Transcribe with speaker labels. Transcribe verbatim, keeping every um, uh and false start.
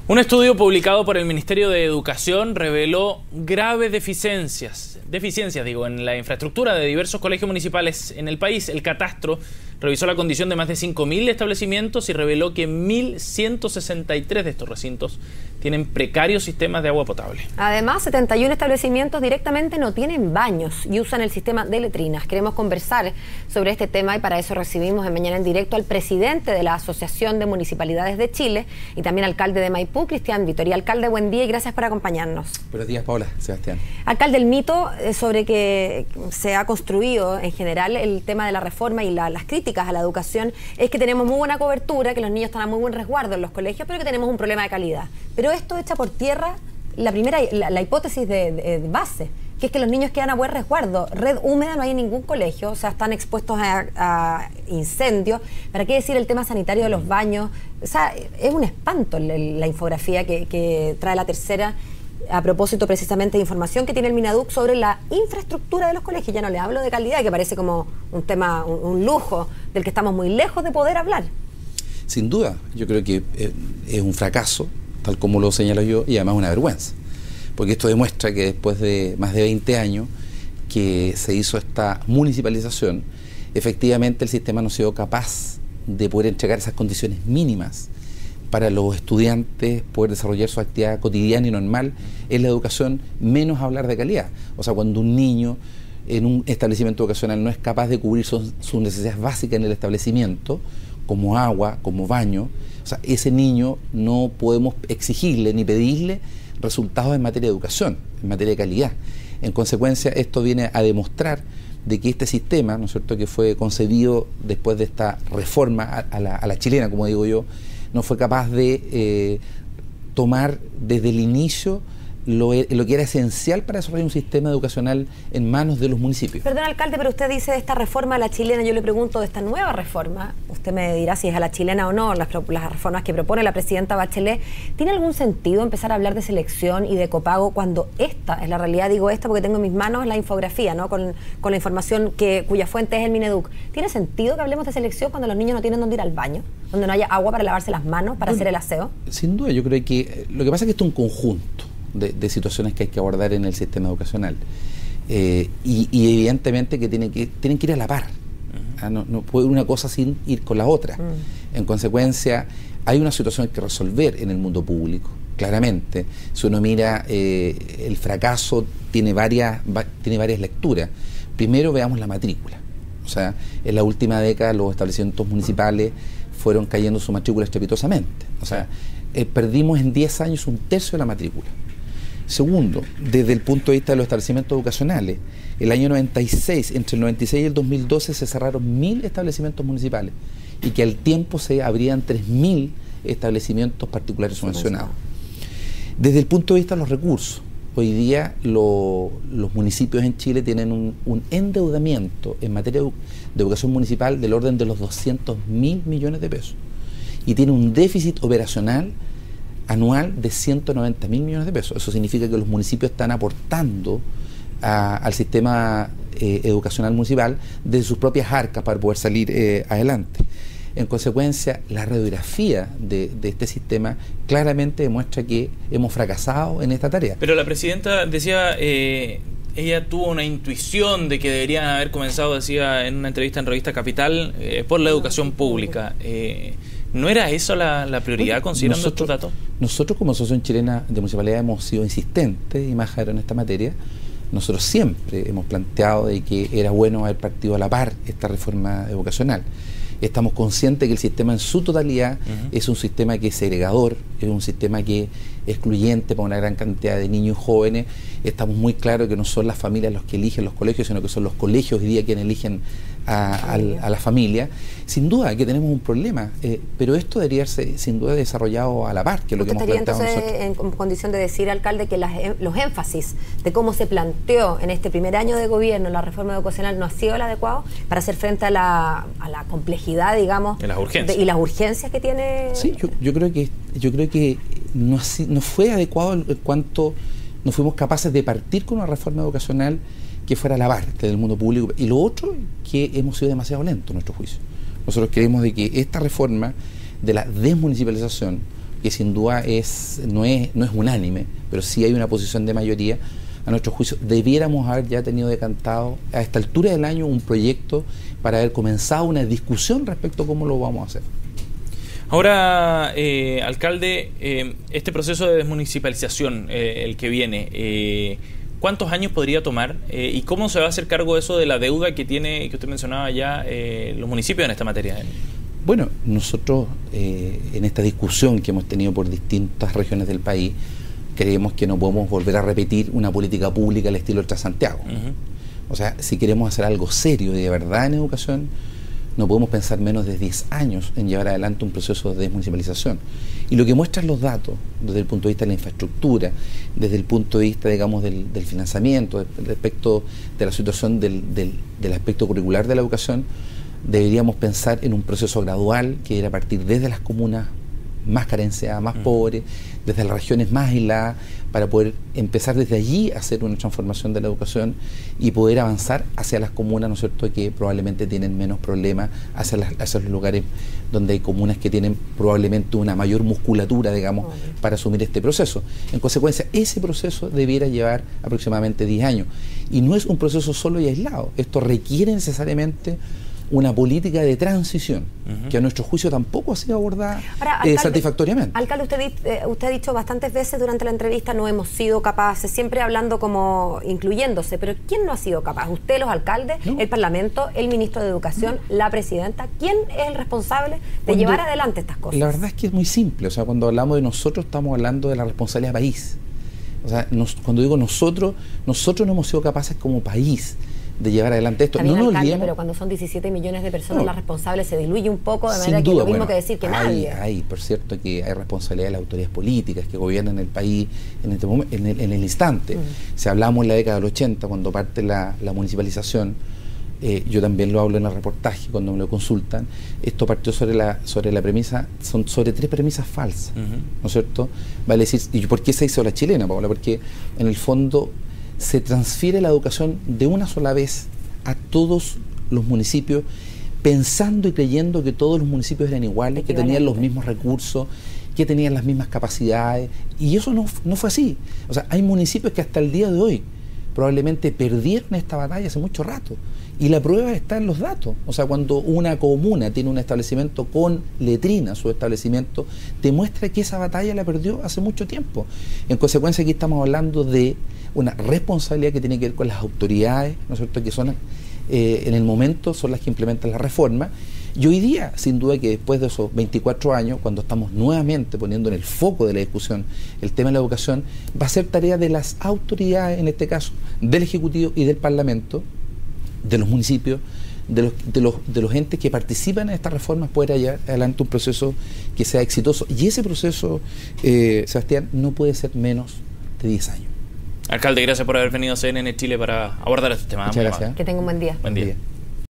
Speaker 1: Un estudio publicado por el Ministerio de Educación reveló graves deficiencias, deficiencias digo, en la infraestructura de diversos colegios municipales en el país. El catastro revisó la condición de más de cinco mil establecimientos y reveló que mil ciento sesenta y tres de estos recintos tienen precarios sistemas de agua potable.
Speaker 2: Además, setenta y uno establecimientos directamente no tienen baños y usan el sistema de letrinas. Queremos conversar sobre este tema y para eso recibimos en Mañana en Directo al presidente de la Asociación de Municipalidades de Chile y también alcalde de Maipú, Cristian Vitori. Alcalde, buen día y gracias por acompañarnos.
Speaker 3: Buenos días, Paola. Sebastián.
Speaker 2: Alcalde, el mito sobre que se ha construido en general el tema de la reforma y la, las críticas a la educación es que tenemos muy buena cobertura, que los niños están a muy buen resguardo en los colegios, pero que tenemos un problema de calidad. Pero esto echa por tierra la primera la, la hipótesis de, de, de base, que es que los niños quedan a buen resguardo. Red húmeda no hay en ningún colegio, o sea, están expuestos a, a incendios. ¿Para qué decir el tema sanitario de los baños? O sea, es un espanto la, la infografía que, que trae La Tercera a propósito precisamente de información que tiene el Minaduc sobre la infraestructura de los colegios. Ya no le hablo de calidad, que parece como un tema, un, un lujo del que estamos muy lejos de poder hablar.
Speaker 3: Sin duda, yo creo que es un fracaso, tal como lo señalo yo, y además una vergüenza. Porque esto demuestra que después de más de veinte años que se hizo esta municipalización, efectivamente el sistema no ha sido capaz de poder entregar esas condiciones mínimas para los estudiantes poder desarrollar su actividad cotidiana y normal en la educación, menos hablar de calidad. O sea, cuando un niño en un establecimiento educacional no es capaz de cubrir sus, sus necesidades básicas en el establecimiento, como agua, como baño, o sea, ese niño no podemos exigirle ni pedirle resultados en materia de educación, en materia de calidad. En consecuencia, esto viene a demostrar de que este sistema, ¿no es cierto?, que fue concebido después de esta reforma a, a, la, a la chilena, como digo yo, no fue capaz de eh, tomar desde el inicio lo, lo que era esencial para desarrollar un sistema educacional en manos de los municipios.
Speaker 2: Perdón, alcalde, pero usted dice de esta reforma a la chilena, yo le pregunto de esta nueva reforma, usted me dirá si es a la chilena o no, las, las reformas que propone la presidenta Bachelet, ¿tiene algún sentido empezar a hablar de selección y de copago cuando esta es la realidad? Digo esta porque tengo en mis manos la infografía, ¿no?, con, con la información que cuya fuente es el Mineduc. ¿Tiene sentido que hablemos de selección cuando los niños no tienen dónde ir al baño, donde no haya agua para lavarse las manos, para bueno, hacer el aseo?
Speaker 3: Sin duda, yo creo que lo que pasa es que esto es un conjunto De, de situaciones que hay que abordar en el sistema educacional eh, y, y evidentemente que, tiene que tienen que ir a la par. Uh-huh. ¿Ah? no, no puede una cosa sin ir con la otra. Uh-huh. En consecuencia, hay una situación que resolver en el mundo público, claramente. Si uno mira, eh, el fracaso tiene varias, va, tiene varias lecturas. Primero veamos la matrícula. O sea, en la última década los establecimientos municipales fueron cayendo su matrícula estrepitosamente. O sea, eh, perdimos en diez años un tercio de la matrícula. Segundo, desde el punto de vista de los establecimientos educacionales, el año noventa y seis, entre el noventa y seis y el dos mil doce se cerraron mil establecimientos municipales y que al tiempo se abrían tres mil establecimientos particulares subvencionados. Desde el punto de vista de los recursos, hoy día lo, los municipios en Chile tienen un, un endeudamiento en materia de educación municipal del orden de los doscientos mil millones de pesos y tiene un déficit operacional anual de ciento noventa mil millones de pesos. Eso significa que los municipios están aportando a, al sistema eh, educacional municipal desde sus propias arcas para poder salir eh, adelante. En consecuencia, la radiografía de, de este sistema claramente demuestra que hemos fracasado en esta tarea.
Speaker 1: Pero la presidenta decía, eh, ella tuvo una intuición de que deberían haber comenzado, decía en una entrevista en Revista Capital, eh, por la educación pública. Eh, ¿No era eso la, la prioridad, considerando estos datos?
Speaker 3: Nosotros como Asociación Chilena de Municipalidad hemos sido insistentes y majaderos en esta materia. Nosotros siempre hemos planteado de que era bueno haber partido a la par esta reforma educacional. Estamos conscientes que el sistema en su totalidad uh-huh. es un sistema que es segregador, es un sistema que es excluyente para una gran cantidad de niños y jóvenes. Estamos muy claros que no son las familias los que eligen los colegios, sino que son los colegios hoy día quienes eligen a, a, a la familia. Sin duda que tenemos un problema, eh, pero esto debería ser sin duda desarrollado a la par, que es lo que hemos planteado
Speaker 2: entonces
Speaker 3: nosotros.
Speaker 2: En condición de decir, alcalde, que las, los énfasis de cómo se planteó en este primer año de gobierno la reforma educacional no ha sido el adecuado para hacer frente a la, a la complejidad, digamos,
Speaker 1: y las urgencias,
Speaker 2: de, y las urgencias que tiene.
Speaker 3: Sí, yo, yo creo que yo creo que no, no fue adecuado en cuanto no fuimos capaces de partir con una reforma educacional que fuera a la par del mundo público. Y lo otro, que hemos sido demasiado lentos en nuestro juicio. Nosotros creemos de que esta reforma de la desmunicipalización que sin duda es no es no es unánime, pero sí hay una posición de mayoría, a nuestro juicio debiéramos haber ya tenido decantado a esta altura del año un proyecto para haber comenzado una discusión respecto a cómo lo vamos a hacer.
Speaker 1: Ahora, eh, alcalde, eh, este proceso de desmunicipalización, eh, el que viene, eh, ¿cuántos años podría tomar? Eh, ¿Y cómo se va a hacer cargo eso de la deuda que tiene, que usted mencionaba ya, eh, los municipios en esta materia?
Speaker 3: Bueno, nosotros eh, en esta discusión que hemos tenido por distintas regiones del país, creemos que no podemos volver a repetir una política pública al estilo de Santiago. Uh-huh. O sea, si queremos hacer algo serio y de verdad en educación, no podemos pensar menos de diez años en llevar adelante un proceso de desmunicipalización. Y lo que muestran los datos, desde el punto de vista de la infraestructura, desde el punto de vista, digamos, del, del financiamiento, respecto de la situación del, del, del aspecto curricular de la educación, deberíamos pensar en un proceso gradual que era a partir desde las comunas más carenciadas, más mm. pobres, desde las regiones más aisladas, para poder empezar desde allí a hacer una transformación de la educación y poder avanzar hacia las comunas, ¿no es cierto?, que probablemente tienen menos problemas, hacia, las, hacia los lugares donde hay comunas que tienen probablemente una mayor musculatura, digamos, okay. para asumir este proceso. En consecuencia, ese proceso debiera llevar aproximadamente diez años. Y no es un proceso solo y aislado. Esto requiere necesariamente una política de transición, uh-huh. que a nuestro juicio tampoco ha sido abordada Ahora, alcalde, eh, satisfactoriamente.
Speaker 2: Alcalde, usted, eh, usted ha dicho bastantes veces durante la entrevista no hemos sido capaces, siempre hablando como incluyéndose, pero ¿quién no ha sido capaz? ¿Usted, los alcaldes, no. el Parlamento, el ministro de Educación, no. la presidenta? ¿Quién es el responsable de cuando, llevar adelante estas cosas?
Speaker 3: La verdad es que es muy simple, o sea, cuando hablamos de nosotros estamos hablando de la responsabilidad del país. O sea, nos, cuando digo nosotros, nosotros no hemos sido capaces como país de llevar adelante esto.
Speaker 2: También,
Speaker 3: no nos
Speaker 2: alcalde,
Speaker 3: olvidemos,
Speaker 2: pero cuando son diecisiete millones de personas, no, las responsables se diluye un poco, de
Speaker 3: sin
Speaker 2: manera
Speaker 3: duda,
Speaker 2: que es lo mismo
Speaker 3: bueno,
Speaker 2: que decir que
Speaker 3: hay,
Speaker 2: nadie.
Speaker 3: Hay, por cierto, que hay responsabilidad de las autoridades políticas que gobiernan el país en, este momento, en, el, en el instante. Uh-huh. Si hablamos en la década del ochenta, cuando parte la, la municipalización, eh, yo también lo hablo en el reportaje cuando me lo consultan, esto partió sobre la sobre la premisa, son sobre tres premisas falsas, uh-huh. ¿no es cierto? Vale decir, ¿y por qué se hizo la chilena, Paola? Porque en el fondo se transfiere la educación de una sola vez a todos los municipios, pensando y creyendo que todos los municipios eran iguales, que tenían los mismos recursos, que tenían las mismas capacidades, y eso no, no fue así. O sea, hay municipios que hasta el día de hoy probablemente perdieron esta batalla hace mucho rato, y la prueba está en los datos. O sea, cuando una comuna tiene un establecimiento con letrina, su establecimiento, te muestra que esa batalla la perdió hace mucho tiempo. En consecuencia, aquí estamos hablando de una responsabilidad que tiene que ver con las autoridades, ¿no es cierto?, que son eh, en el momento son las que implementan la reforma. Y hoy día, sin duda que después de esos veinticuatro años, cuando estamos nuevamente poniendo en el foco de la discusión el tema de la educación, va a ser tarea de las autoridades, en este caso, del Ejecutivo y del Parlamento, de los municipios, de los, de los, de los entes que participan en estas reformas, poder llevar adelante un proceso que sea exitoso. Y ese proceso, eh, Sebastián, no puede ser menos de diez años.
Speaker 1: Alcalde, gracias por haber venido a C N N Chile para abordar este tema.
Speaker 3: Muchas gracias.
Speaker 2: Que tenga un buen día.
Speaker 1: Buen día.
Speaker 3: Buen día.